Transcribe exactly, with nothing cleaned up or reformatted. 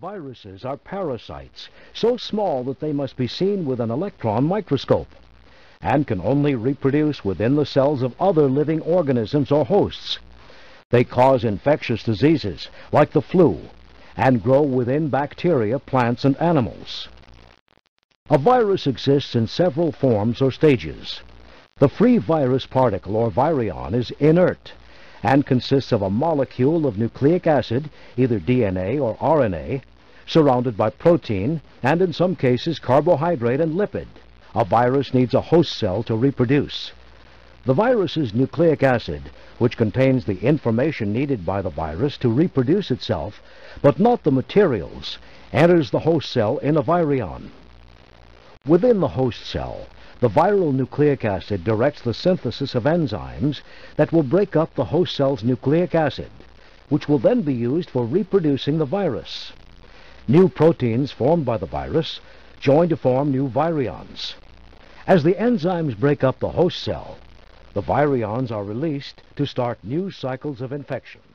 Viruses are parasites, so small that they must be seen with an electron microscope, and can only reproduce within the cells of other living organisms or hosts. They cause infectious diseases, like the flu, and grow within bacteria, plants, and animals. A virus exists in several forms or stages. The free virus particle, or virion, is inert, and consists of a molecule of nucleic acid, either D N A or R N A, surrounded by protein, and in some cases carbohydrate and lipid. A virus needs a host cell to reproduce. The virus's nucleic acid, which contains the information needed by the virus to reproduce itself, but not the materials, enters the host cell in a virion. Within the host cell, the viral nucleic acid directs the synthesis of enzymes that will break up the host cell's nucleic acid, which will then be used for reproducing the virus. New proteins formed by the virus join to form new virions. As the enzymes break up the host cell, the virions are released to start new cycles of infection.